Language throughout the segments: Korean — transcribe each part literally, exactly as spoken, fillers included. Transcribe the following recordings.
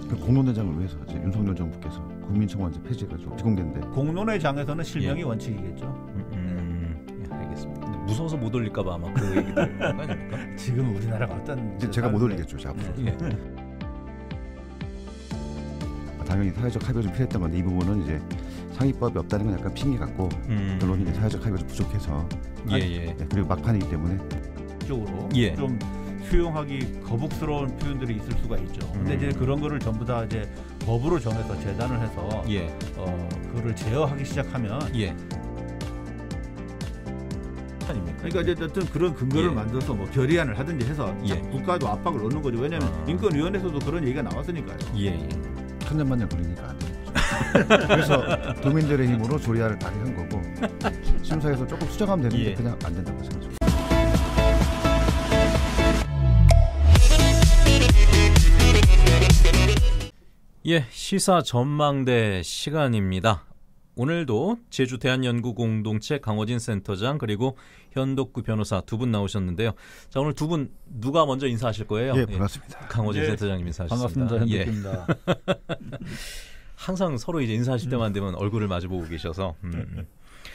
그 공론회장을 위해서 이제 윤석열 정부께서 국민청원제 폐지해가지고 비공개인데 공론회장에서는 실명이 예. 원칙이겠죠. 음, 음, 예, 알겠습니다. 무서워서 못 올릴까봐 아마 그 얘기 들은 거 아닙니까? 지금 우리나라가 어떤 이제 제가 못 올리겠죠, 제 앞으로. 예. 당연히 사회적 합의가 좀 필요했던 건데 이 부분은 이제 상위법이 없다는 건 약간 핑계 같고 음. 결론이 이제 사회적 합의가 좀 부족해서 예, 예. 네, 그리고 막판이기 때문에 쪽으로 예. 좀 수용하기 거북스러운 표현들이 있을 수가 있죠. 근데 음. 이제 그런 거를 전부 다 이제 법으로 정해서 재단을 해서 예. 어, 그거를 제어하기 시작하면 예. 아닙니까? 그러니까 이제 어떤 그런 근거를 예. 만들어서 뭐 결의안을 하든지 해서 예. 국가도 압박을 넣는 거죠. 왜냐하면 아. 인권위원회에서도 그런 얘기가 나왔으니까요. 예, 예. 천년만년 걸리니까 안 되는 거죠. 그래서 도민들의 힘으로 조리아를 발의한 거고 심사에서 조금 수정하면 되는데 예. 그냥 안 된다고 생각합니다. 예, 시사 전망대 시간입니다. 오늘도 제주 대한연구공동체 강호진 센터장 그리고 현덕구 변호사 두 분 나오셨는데요. 자, 오늘 두 분 누가 먼저 인사하실 거예요? 예, 반갑습니다. 예, 강호진 예, 센터장님 인사하셨습니다. 반갑습니다. 예. 현덕입니다. 항상 서로 이제 인사하실 때만 되면 얼굴을 마주보고 계셔서. 음.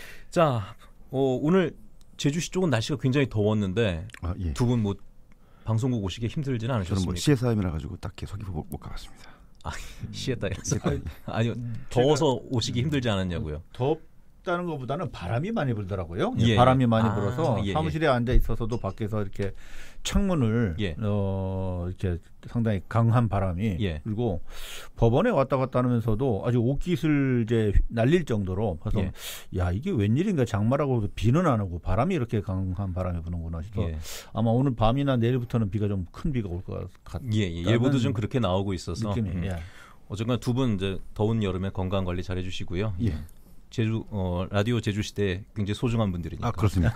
자, 어, 오늘 제주시 쪽은 날씨가 굉장히 더웠는데 아, 예. 두 분 뭐 방송국 오시기 힘들지는 저는 않으셨습니까? 뭐 씨에스아이엠이라 가지고 딱히 서귀포 못, 못 가봤습니다. 아, 시에다 이래서 아니요 더워서 오시기 힘들지 않았냐고요. 덥다는 것보다는 바람이 많이 불더라고요. 예, 바람이 예. 많이 아, 불어서 예, 예. 사무실에 앉아 있어서도 밖에서 이렇게 창문을 예. 어, 이렇게 상당히 강한 바람이 예. 그리고 법원에 왔다 갔다 하면서도 아주 옷깃을 이제 날릴 정도로 그래서 예. 야 이게 웬일인가 장마라고 비는 안 오고 바람이 이렇게 강한 바람이 부는구나 싶어 예. 아마 오늘 밤이나 내일부터는 비가 좀 큰 비가 올 것 같. 예, 예. 예보도 좀 그렇게 나오고 있어서 느낌이. 음. 예. 어쨌거나 두 분 이제 더운 여름에 건강 관리 잘 해주시고요. 예. 제주 어, 라디오 제주 시대에 굉장히 소중한 분들이니까. 아 그렇습니까?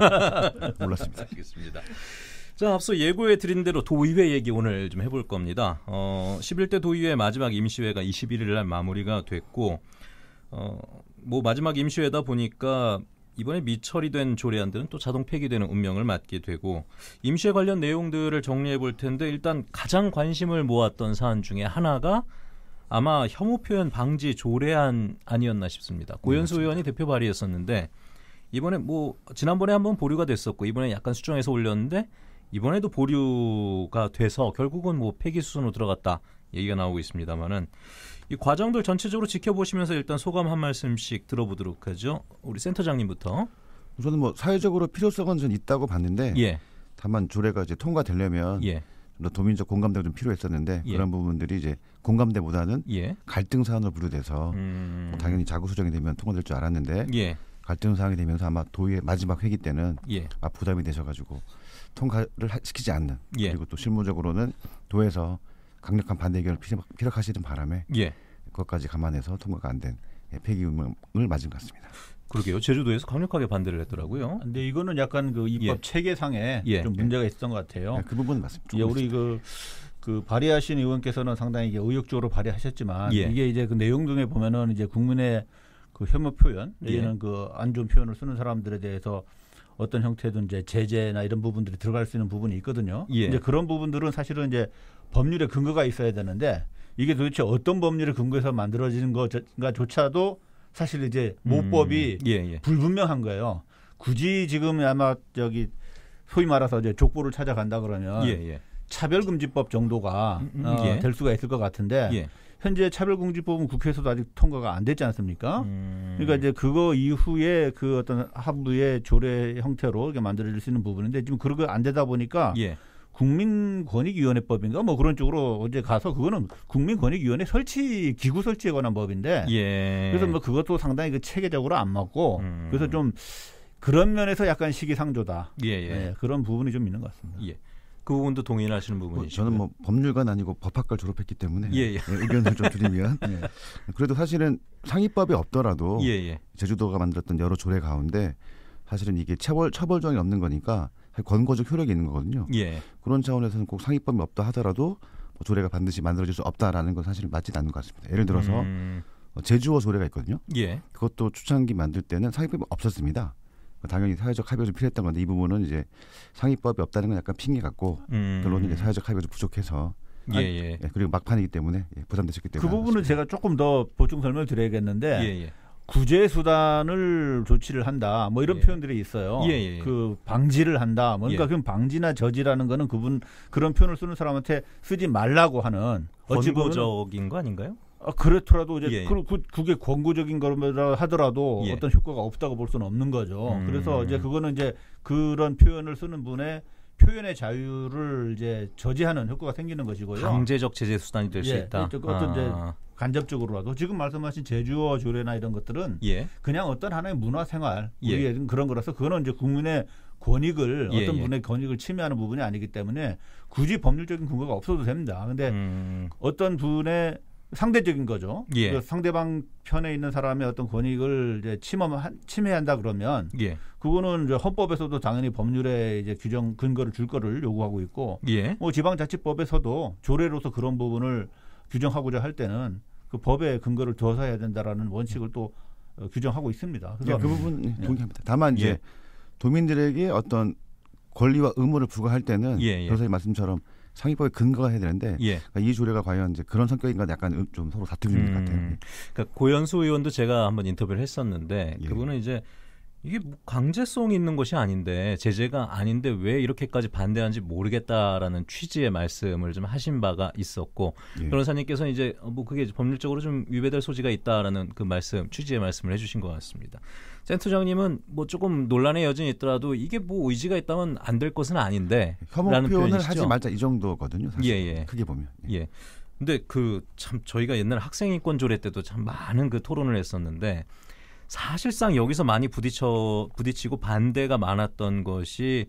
몰랐습니다. 알겠습니다. 자, 앞서 예고해 드린 대로 도의회 얘기 오늘 좀 해볼 겁니다. 어, 십일 대 도의회 마지막 임시회가 이십일 일 날 마무리가 됐고, 어, 뭐 마지막 임시회다 보니까 이번에 미처리된 조례안들은 또 자동 폐기되는 운명을 맞게 되고, 임시회 관련 내용들을 정리해 볼 텐데 일단 가장 관심을 모았던 사안 중에 하나가 아마 혐오 표현 방지 조례안 아니었나 싶습니다. 고현수 의원이 대표 발의했었는데 이번에 뭐 지난번에 한번 보류가 됐었고 이번에 약간 수정해서 올렸는데 이번에도 보류가 돼서 결국은 뭐 폐기 수순으로 들어갔다 얘기가 나오고 있습니다만은 이 과정들 전체적으로 지켜보시면서 일단 소감 한 말씀씩 들어보도록 하죠. 우리 센터장님부터. 저는 뭐 사회적으로 필요성은 좀 있다고 봤는데 예. 다만 조례가 이제 통과되려면 예. 좀 더 도민적 공감대가 좀 필요했었는데 예. 그런 부분들이 이제 공감대보다는 예. 갈등 사안으로 분류돼서 음. 뭐 당연히 자구 수정이 되면 통과될 줄 알았는데 예. 갈등 사항이 되면서 아마 도의회 마지막 회기 때는 예. 아, 부담이 되셔가지고 통과를 하- 시키지 않는 예. 그리고 또 실무적으로는 도에서 강력한 반대 의견을 피력, 피력하시는 바람에 예. 그것까지 감안해서 통과가 안 된 폐기 운명을 맞은 것 같습니다. 그러게요. 제주도에서 강력하게 반대를 했더라고요. 근데 이거는 약간 그 입법 예. 체계상에 예. 좀 문제가 있었던 것 같아요. 네, 그 부분은 맞습니다. 예, 우리 그, 그 발의하신 의원께서는 상당히 이게 의욕적으로 발의하셨지만 예. 이게 이제 그 내용 중에 보면은 이제 국민의 그 혐오 표현, 예. 얘는 그 안 좋은 표현을 쓰는 사람들에 대해서 어떤 형태든 이제 제재나 이런 부분들이 들어갈 수 있는 부분이 있거든요. 예. 이제 그런 부분들은 사실은 이제 법률에 근거가 있어야 되는데 이게 도대체 어떤 법률에 근거해서 만들어지는 것인가조차도 사실 이제 모법이 음. 예. 예. 불분명한 거예요. 굳이 지금 아마 저기 소위 말해서 이제 족보를 찾아간다 그러면 예. 예. 차별금지법 정도가 음, 음, 어, 예. 될 수가 있을 것 같은데 예. 현재 차별금지법은 국회에서도 아직 통과가 안 됐지 않습니까? 음. 그러니까 이제 그거 이후에 그 어떤 하부의 조례 형태로 이렇게 만들어질 수 있는 부분인데 지금 그거 안 되다 보니까 예. 국민권익위원회법인가 뭐 그런 쪽으로 어제 가서 그거는 국민권익위원회 설치 기구 설치에 관한 법인데 예. 그래서 뭐 그것도 상당히 그 체계적으로 안 맞고 음. 그래서 좀 그런 면에서 약간 시기상조다. 예. 예. 네, 그런 부분이 좀 있는 것 같습니다. 예. 그 부분도 동의하시는 뭐 부분이시죠? 저는 뭐 법률관 아니고 법학과를 졸업했기 때문에 예, 예. 의견을 좀 드리면 예. 그래도 사실은 상위법이 없더라도 예, 예. 제주도가 만들었던 여러 조례 가운데 사실은 이게 처벌 처벌정이 없는 거니까 권고적 효력이 있는 거거든요. 예. 그런 차원에서는 꼭 상위법이 없다 하더라도 뭐 조례가 반드시 만들어질 수 없다라는 건 사실은 맞지는 않는 것 같습니다. 예를 들어서 음. 제주어 조례가 있거든요. 예. 그것도 초창기 만들 때는 상위법이 없었습니다. 당연히 사회적 합의가 좀 필요했던 건데 이 부분은 이제 상위법이 없다는 건 약간 핑계 같고 음. 결론은 이제 사회적 합의가 좀 부족해서 예, 예. 예, 그리고 막판이기 때문에 예, 부담되셨기 때문에 그 부분은 제가 조금 더 보충 설명을 드려야겠는데 예, 예. 구제 수단을 조치를 한다. 뭐 이런 예. 표현들이 있어요. 예, 예, 예. 그 방지를 한다. 뭐 그러니까 예. 그럼 방지나 저지라는 거는 그분 그런 표현을 쓰는 사람한테 쓰지 말라고 하는 어찌 보면 권고적인 거 아닌가요? 아, 그렇더라도 이제 예. 그, 그, 그게 권고적인 거라 하더라도 예. 어떤 효과가 없다고 볼 수는 없는 거죠. 음. 그래서 이제 그거는 이제 그런 표현을 쓰는 분의 표현의 자유를 이제 저지하는 효과가 생기는 것이고요. 강제적 제재 수단이 될 수 예, 있다. 그러니까 어떤 이제 아. 간접적으로라도 지금 말씀하신 제주어 조례나 이런 것들은 예. 그냥 어떤 하나의 문화생활 예. 우리의 그런 거라서 그거는 이제 국민의 권익을 예, 어떤 예. 분의 권익을 침해하는 부분이 아니기 때문에 굳이 법률적인 근거가 없어도 됩니다. 근데 음. 어떤 분의 상대적인 거죠. 예. 그 상대방 편에 있는 사람의 어떤 권익을 이제 침범한 침해한다 그러면 예. 그거는 이제 헌법에서도 당연히 법률에 이제 규정 근거를 줄 거를 요구하고 있고 예. 뭐 지방자치법에서도 조례로서 그런 부분을 규정하고자 할 때는 그 법의 근거를 둬서 해야 된다라는 원칙을 또 어, 규정하고 있습니다. 예, 그래서 그 부분 예, 예. 동의합니다. 다만 이제 예. 도민들에게 어떤 권리와 의무를 부과할 때는 예, 예. 변호사님 말씀처럼 상위법에 근거가 해야 되는데 예. 그러니까 이 조례가 과연 이제 그런 성격인가 약간 좀 서로 다툼이 있는 것 같아요. 음, 그러니까 고현수 의원도 제가 한번 인터뷰를 했었는데 예. 그분은 이제 이게 뭐 강제성 있는 것이 아닌데 제재가 아닌데 왜 이렇게까지 반대하는지 모르겠다라는 취지의 말씀을 좀 하신 바가 있었고 예. 변호사님께서는 이제 뭐 그게 법률적으로 좀 위배될 소지가 있다라는 그 말씀 취지의 말씀을 해주신 것 같습니다. 센터장님은 뭐 조금 논란의 여진이 있더라도 이게 뭐 의지가 있다면 안 될 것은 아닌데 혐오 라는 표현을 표현이시죠? 하지 말자 이 정도거든요. 사실 예, 예. 크게 보면. 예. 예. 근데 그 참 저희가 옛날 학생인권 조례 때도 참 많은 그 토론을 했었는데 사실상 여기서 많이 부딪혀 부딪히고 반대가 많았던 것이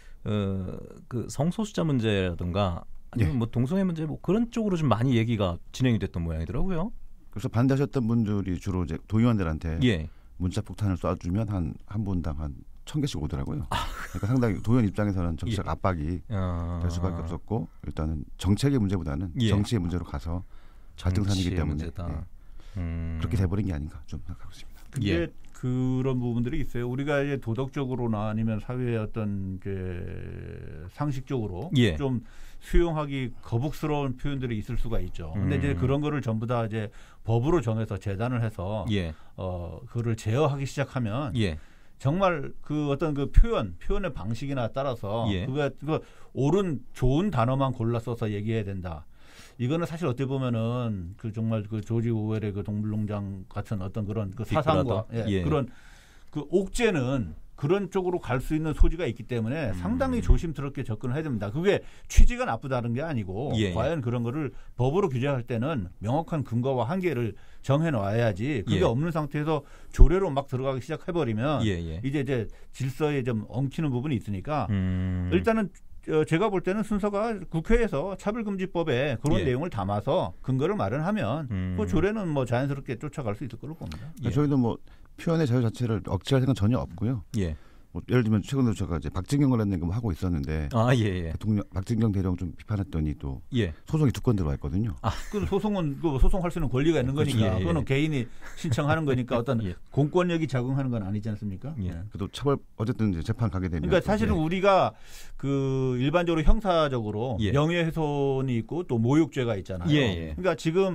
어, 그 성소수자 문제라든가 아니면 예. 뭐 동성애 문제 뭐 그런 쪽으로 좀 많이 얘기가 진행이 됐던 모양이더라고요. 그래서 반대하셨던 분들이 주로 이제 도의원들한테 예. 문자 폭탄을 쏴주면 한 한 분당 한 천 개씩 오더라고요. 그러니까 상당히 도의원 입장에서는 정치적 예. 압박이 어... 될 수밖에 없었고 일단은 정책의 문제보다는 예. 정치의 문제로 가서 갈등산이기 정치의 때문에 문제다. 예. 음... 그렇게 돼버린 게 아닌가 좀 생각하고 있습니다. 근데 예. 그런 부분들이 있어요. 우리가 이제 도덕적으로나 아니면 사회의 어떤 그 상식적으로 예. 좀 수용하기 거북스러운 표현들이 있을 수가 있죠. 근데 음. 이제 그런 거를 전부 다 이제 법으로 정해서 재단을 해서 예. 어 그거를 제어하기 시작하면 예. 정말 그 어떤 그 표현 표현의 방식이나 따라서 예. 그거 그 옳은 좋은 단어만 골라 써서 얘기해야 된다. 이거는 사실 어떻게 보면은 그 정말 그 조지 오웰의 그 동물농장 같은 어떤 그런 그 사상과 예, 예. 그런 그 옥죄는 그런 쪽으로 갈 수 있는 소지가 있기 때문에 음. 상당히 조심스럽게 접근을 해야 됩니다. 그게 취지가 나쁘다는 게 아니고 예, 예. 과연 그런 거를 법으로 규제할 때는 명확한 근거와 한계를 정해 놔야지 그게 예. 없는 상태에서 조례로 막 들어가기 시작해 버리면 예, 예. 이제 이제 질서에 좀 엉키는 부분이 있으니까 음... 일단은 어, 제가 볼 때는 순서가 국회에서 차별금지법에 그런 예. 내용을 담아서 근거를 마련하면 음... 그 조례는 뭐 자연스럽게 쫓아갈 수 있을 걸로 봅니다. 그러니까 예. 저희도 뭐 표현의 자유 자체를 억제할 생각 은 전혀 없고요. 예. 뭐 예를 들면 최근에 제가 이제 박진경 관련된 거 하고 있었는데 아, 예, 예. 대통령 박진경 대령 좀 비판했더니 또 예. 소송이 두 건 들어와 있거든요. 그 소송은 그 소송할 수 있는 권리가 있는 거니까 예, 예. 그거는 개인이 신청하는 거니까 어떤 예. 공권력이 작용하는 건 아니지 않습니까? 예. 네. 그래도 처벌 어쨌든 이제 재판 가게 되면 그러니까 사실은 네. 우리가 그 일반적으로 형사적으로 예. 명예훼손이 있고 또 모욕죄가 있잖아요. 예, 예. 그러니까 지금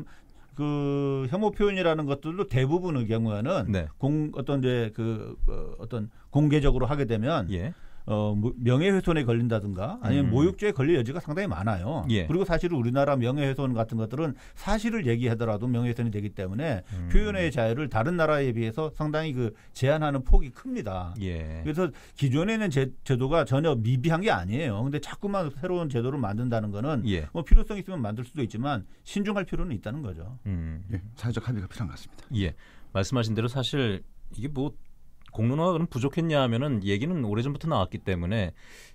그 혐오 표현이라는 것들도 대부분의 경우에는 네. 공 어떤 이제 그 어, 어떤 공개적으로 하게 되면 예. 어, 뭐 명예훼손에 걸린다든가 아니면 음. 모욕죄에 걸릴 여지가 상당히 많아요. 예. 그리고 사실 우리나라 명예훼손 같은 것들은 사실을 얘기하더라도 명예훼손이 되기 때문에 음. 표현의 자유를 다른 나라에 비해서 상당히 그 제한하는 폭이 큽니다. 예. 그래서 기존에 있는 제, 제도가 전혀 미비한 게 아니에요. 근데 자꾸만 새로운 제도를 만든다는 거는 예. 뭐 필요성 있으면 만들 수도 있지만 신중할 필요는 있다는 거죠. 음. 예, 사회적 합의가 필요한 것 같습니다. 예. 말씀하신 대로 사실 이게 뭐 공론화가 그럼 부족했냐 하면은 얘기는 오래전부터 나왔기 때문에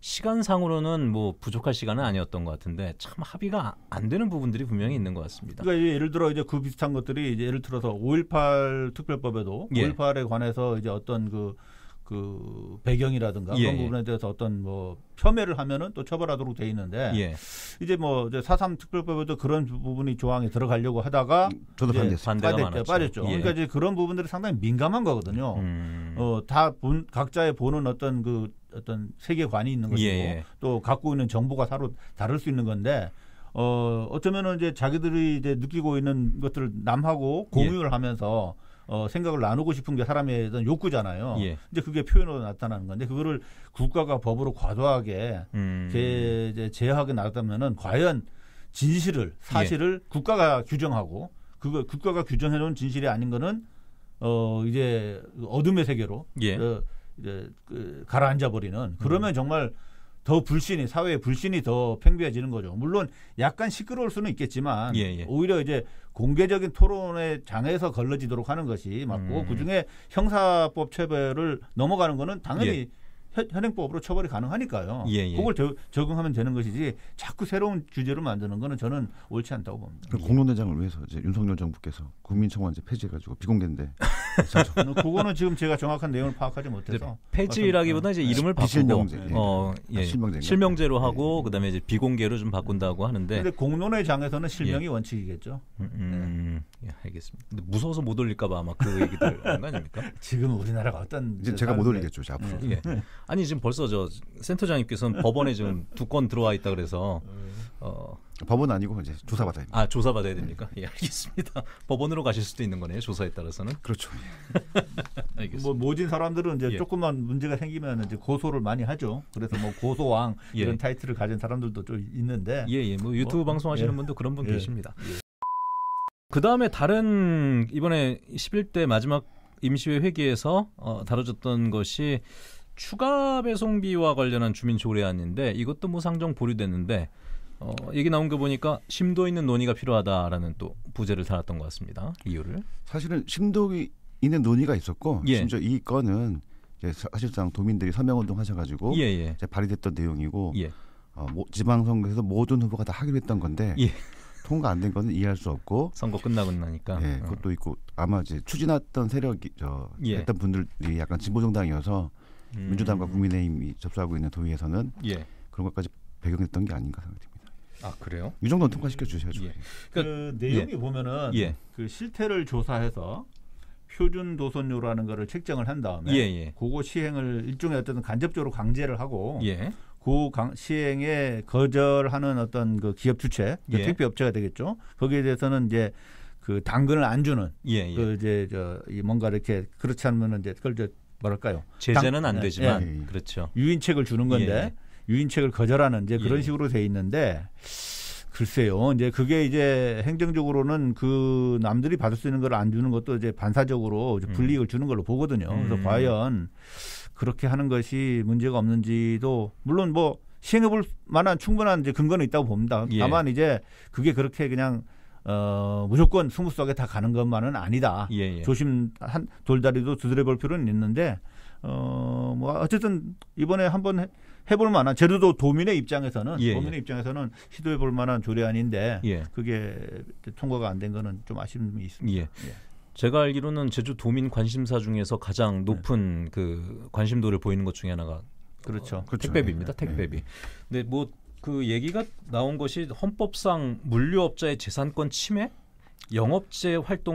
시간상으로는 뭐 부족할 시간은 아니었던 것 같은데 참 합의가 안 되는 부분들이 분명히 있는 것 같습니다. 그러니까 이제 예를 들어 이제 그 비슷한 것들이 이제 예를 들어서 오일팔 특별법에도 예. 오일팔에 관해서 이제 어떤 그, 그 배경이라든가 예, 그런 예. 부분에 대해서 어떤 뭐 폄훼를 하면은 또 처벌하도록 돼 있는데 예. 이제 뭐 이제 사삼 특별법에도 그런 부분이 조항이 들어가려고 하다가 저도 이제 반대했습니다. 반대가 빠졌죠. 많았죠. 빠졌죠. 예. 그러니까 이제 그런 부분들이 상당히 민감한 거거든요. 음. 어, 다 본, 각자의 보는 어떤 그 어떤 세계관이 있는 것이고 예, 예. 또 갖고 있는 정보가 서로 다를 수 있는 건데 어, 어쩌면은 이제 자기들이 이제 느끼고 있는 것들을 남하고 공유를 예. 하면서 어, 생각을 나누고 싶은 게 사람의 어떤 욕구잖아요. 예. 이제 그게 표현으로 나타나는 건데 그거를 국가가 법으로 과도하게 음. 제, 이제 제하게 나갔다면은 과연 진실을 사실을 예. 국가가 규정하고 그거 국가가 규정해 놓은 진실이 아닌 거는 어, 이제 어둠의 세계로 예. 어, 이제 그 가라앉아 버리는 그러면 음. 정말 더 불신이 사회의 불신이 더 팽배해지는 거죠. 물론 약간 시끄러울 수는 있겠지만 예, 예. 오히려 이제 공개적인 토론의 장에서 걸러지도록 하는 것이 맞고 음. 그중에 형사법 처벌을 넘어가는 거는 당연히 예. 현행법으로 처벌이 가능하니까요. 예, 예. 그걸 저, 적용하면 되는 것이지 자꾸 새로운 규제를 만드는 거는 저는 옳지 않다고 봅니다. 그 공론대장을 위해서 이제 윤석열 정부께서 국민청원제 폐지해가지고 비공개인데 그거는 지금 제가 정확한 내용을 파악하지 못해서 폐지라기보다 이제 이름을 바꾸고 비실명제, 어, 예. 아, 실명제로 하고 예. 그다음에 이제 비공개로 좀 바꾼다고 하는데. 그런데 공론의 장에서는 실명이 예. 원칙이겠죠. 음, 음, 네. 예, 알겠습니다. 근데 무서워서 못 올릴까봐 아마 그 얘기들 하는 거 아닙니까? 지금 우리나라가 어떤 이제 제가 못 올리겠죠, 앞으로. 예. 아니 지금 벌써 저 센터장님께서는 법원에 지금 두 건 들어와 있다 그래서 어. 법원 아니고 이제 조사받아야 됩니다. 아 조사받아야 됩니까? 예, 알겠습니다. 법원으로 가실 수도 있는 거네요. 조사에 따라서는. 그렇죠. 알겠습니다. 뭐 모진 사람들은 이제 예. 조금만 문제가 생기면 이제 고소를 많이 하죠. 그래서 뭐 고소왕 예. 이런 타이틀을 가진 사람들도 좀 있는데. 예, 예. 뭐 유튜브 뭐, 방송하시는 예. 분도 그런 분 예. 계십니다. 예. 그 다음에 다른 이번에 십일 대 마지막 임시회 회기에서 어, 다뤄졌던 것이 추가 배송비와 관련한 주민 조례안인데 이것도 뭐 상정 보류됐는데. 어, 얘기 나온 거 보니까 심도 있는 논의가 필요하다라는 또 부제를 달았던 것 같습니다. 이유를. 사실은 심도 있는 논의가 있었고 예. 심지어 이 건은 이제 사실상 도민들이 서명운동 하셔가지고 예, 예. 이제 발의됐던 내용이고 예. 어, 모, 지방선거에서 모든 후보가 다 하기로 했던 건데 예. 통과 안 된 거는 이해할 수 없고 선거 끝나고 나니까. 예, 그것도 어. 있고 아마 이제 추진했던 세력이 저 예. 했던 분들이 약간 진보정당이어서 음. 민주당과 국민의힘이 접수하고 있는 도의에서는 예. 그런 것까지 배경했던 게 아닌가 생각됩니다. 아 그래요? 이 정도는 통과시켜 주셔야죠. 예. 그 내용이 예. 보면은 예. 그 실태를 조사해서 표준 도선료라는 거를 책정을 한 다음에 예, 그거 시행을 일종의 어떤 간접적으로 강제를 하고 예. 그 강, 시행에 거절하는 어떤 그 기업 주체, 그 예. 택배 업체가 되겠죠. 거기에 대해서는 이제 그 당근을 안 주는 예, 예. 그 이제 저 이 뭔가 이렇게 그렇지 않으면 이제 그걸 저 뭐랄까요? 제재는 당, 안 되지만 예, 예. 그렇죠. 유인책을 주는 건데. 예. 유인책을 거절하는 이제 그런 예. 식으로 돼 있는데 글쎄요. 이제 그게 이제 행정적으로는 그 남들이 받을 수 있는 걸 안 주는 것도 이제 반사적으로 이제 불이익을 주는 걸로 보거든요. 음. 그래서 과연 그렇게 하는 것이 문제가 없는지도 물론 뭐 시행해 볼 만한 충분한 이제 근거는 있다고 봅니다. 예. 다만 이제 그게 그렇게 그냥 어, 무조건 스무스하게 다 가는 것만은 아니다. 예, 예. 조심 한 돌다리도 두드려 볼 필요는 있는데 어, 뭐 어쨌든 이번에 한번 해, 해볼 만한 제주도 도민의 입장에서는 예, 도민의 예. 입장에서는 시도해 볼 만한 조례안인데 예. 그게 통과가 안 된 거는 좀 아쉬움이 있습니다. 예. 예. 제가 알기로는 제주 도민 관심사 중에서 가장 높은 네. 그 관심도를 보이는 것 중에 하나가 그렇죠. 어, 그렇죠. 택배비입니다. 네. 택배비. 네. 근데 뭐 그 얘기가 나온 것이 헌법상 물류업자의 재산권 침해? 영업제 활동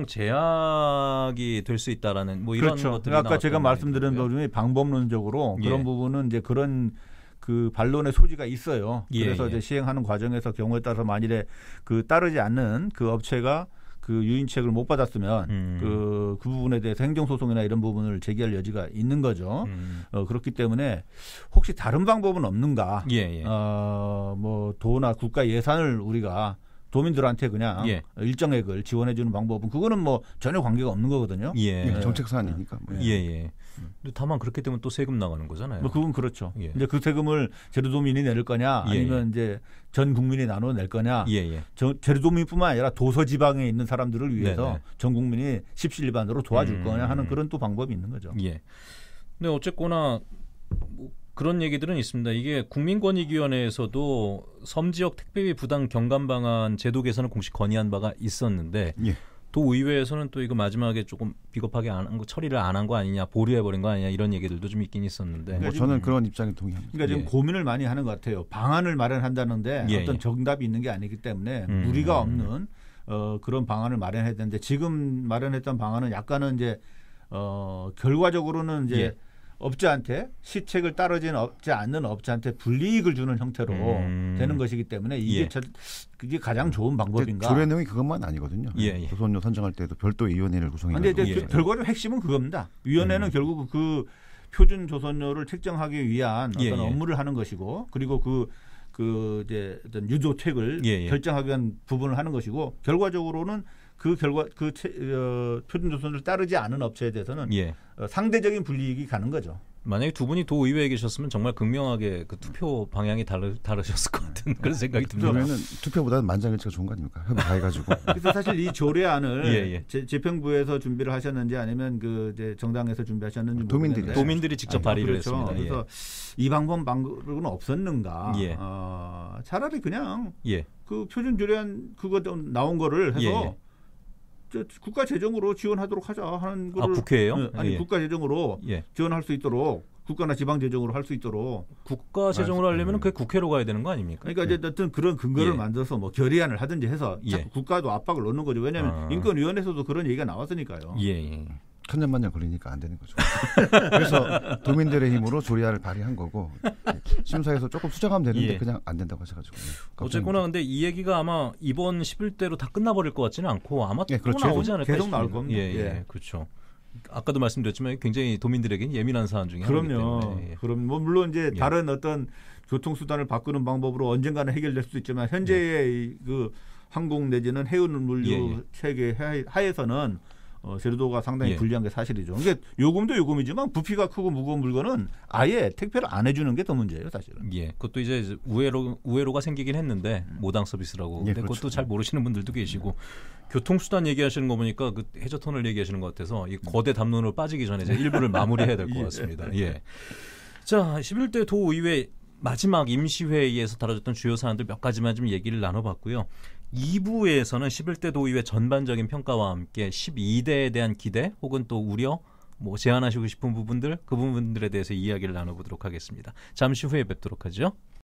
제약이 될 수 있다라는 뭐 이런 그렇죠. 것들이 아까 제가 말씀드린 부분이 방법론적으로 예. 그런 부분은 이제 그런 그 반론의 소지가 있어요. 예, 그래서 예. 이제 시행하는 과정에서 경우에 따라서 만일에 그 따르지 않는 그 업체가 그 유인책을 못 받았으면 음. 그, 그 부분에 대해서 행정소송이나 이런 부분을 제기할 여지가 있는 거죠. 음. 어, 그렇기 때문에 혹시 다른 방법은 없는가? 예, 예. 어, 뭐 도나 국가 예산을 우리가 도민들한테 그냥 예. 일정액을 지원해 주는 방법은 그거는 뭐 전혀 관계가 없는 거거든요. 예. 예. 정책 사안이니까. 뭐. 예, 예. 근데 다만 그렇게 되면 또 세금 나가는 거잖아요. 뭐 그건 그렇죠. 예. 이제 그 세금을 제주도민이 낼 거냐, 아니면 예. 이제 전 국민이 나눠 낼 거냐. 예, 예. 저, 제주도민뿐만 아니라 도서 지방에 있는 사람들을 위해서 네네. 전 국민이 십시일반으로 도와줄 음. 거냐 하는 그런 또 방법이 있는 거죠. 예. 근데 어쨌거나 뭐 그런 얘기들은 있습니다. 이게 국민권익위원회에서도 섬지역 택배비 부당 경감 방안 제도 개선을 공식 건의한 바가 있었는데 예. 도의회에서는 또 이거 마지막에 조금 비겁하게 안 한 거 처리를 안 한 거 아니냐, 보류해버린 거 아니냐 이런 얘기들도 좀 있긴 있었는데. 뭐 저는 그런 입장에 동의합니다. 그러니까 지금 예. 고민을 많이 하는 것 같아요. 방안을 마련한다는데 예, 어떤 예. 정답이 있는 게 아니기 때문에 음. 무리가 없는 어, 그런 방안을 마련해야 되는데 지금 마련했던 방안은 약간은 이제 어, 결과적으로는 이제 예. 업자한테 시책을 따르지 않는 업자한테 불이익을 주는 형태로 음. 되는 것이기 때문에 이게 예. 저, 그게 가장 좋은 방법인가. 조례 내용이 그것만 아니거든요. 예, 예. 조선료 선정할 때도 별도의 위원회를 구성해서. 그런데 예. 결과적으로 핵심은 그겁니다. 위원회는 음. 결국 그 표준 조선료를 책정하기 위한 어떤 예, 예. 업무를 하는 것이고, 그리고 그 그 이제 어떤 유도책을 예, 예. 결정하기 위한 부분을 하는 것이고, 결과적으로는 그 결과 그 채, 어, 표준 조선료를 따르지 않은 업체에 대해서는 예. 어, 상대적인 불이익이 가는 거죠. 만약에 두 분이 도의회에 계셨으면 정말 극명하게 그 투표 방향이 다르, 다르셨을 것 같은 그런 생각이 듭니다. 그러면 투표보다는 만장일치가 좋은 거 아닙니까? 협의 다 해가지고. 그래서 사실 이 조례안을 예, 예. 재, 재평부에서 준비를 하셨는지 아니면 그 이제 정당에서 준비하셨는지 도민들이 도민들이 직접 아니, 발의를 그렇죠. 했습니다. 그래서 예. 이 방법 방법은 없었는가? 예. 어, 차라리 그냥 예. 그 표준 조례안 그거 나온 거를 해서. 예, 예. 저 국가 재정으로 지원하도록 하자 하는 거를 아, 국회예요? 네, 아니 예. 국가 재정으로 예. 지원할 수 있도록 국가나 지방 재정으로 할 수 있도록 국가 재정으로 하려면 그게 국회로 가야 되는 거 아닙니까? 그러니까 이제 어떤 그런 근거를 예. 만들어서 뭐 결의안을 하든지 해서 예. 국가도 압박을 넣는 거죠. 왜냐하면 아. 인권위원회에서도 그런 얘기가 나왔으니까요. 예. 예. 천년만년 걸리니까 안 되는 거죠. 그래서 도민들의 힘으로 조례안을 발의한 거고 심사에서 조금 수정하면 되는데 예. 그냥 안 된다고 하셔가지고. 어쨌거나 근데 이 얘기가 아마 이번 십일 대로 다 끝나버릴 것 같지는 않고 아마 또 예, 그렇죠. 나오지 않을까 계속 나올 겁니다. 예, 예, 예, 그렇죠. 아까도 말씀드렸지만 굉장히 도민들에게는 예민한 사안 중에 하나이기 때문에. 그럼요. 그럼 뭐 물론 이제 예. 다른 어떤 교통수단을 바꾸는 방법으로 언젠가는 해결될 수도 있지만 현재의 예. 그 항공 내지는 해운 물류 예, 예. 체계 하에서는 어, 제도가 상당히 예. 불리한 게 사실이죠. 그러니까 요금도 요금이지만 부피가 크고 무거운 물건은 아예 택배를 안 해주는 게 더 문제예요, 사실은. 예, 그것도 이제 우회로 우회로가 생기긴 했는데 음. 모당 서비스라고. 예, 근데 그렇죠. 그것도 잘 모르시는 분들도 계시고 음. 교통수단 얘기하시는 거 보니까 그 해저터널 얘기하시는 것 같아서 이 거대 담론으로 빠지기 전에 이제 일부를 마무리해야 될 것 같습니다. 예. 예. 자, 십일 대 도의회 마지막 임시회의에서 다뤄졌던 주요 사안들 몇 가지만 좀 얘기를 나눠봤고요. 이 부에서는 십일 대 도의회 전반적인 평가와 함께 십이 대에 대한 기대 혹은 또 우려, 뭐 제안하시고 싶은 부분들 그 부분들에 대해서 이야기를 나눠보도록 하겠습니다. 잠시 후에 뵙도록 하죠.